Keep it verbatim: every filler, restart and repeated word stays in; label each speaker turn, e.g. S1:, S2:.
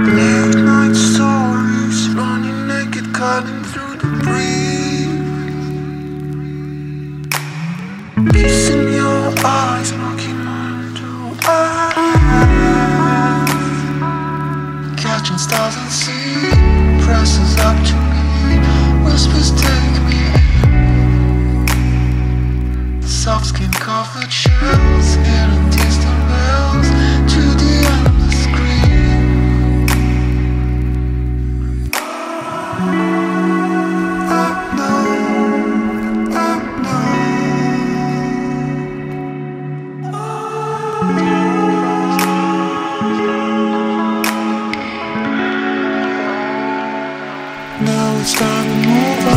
S1: Late night stories, running naked, cutting through the breeze. Peace in your eyes, knocking on the eyes. Catching stars and sea, presses up to me, whispers take me. Soft skin covered shells, hearing distant bells to the endless screen. I know, I know. Now it's time to move on.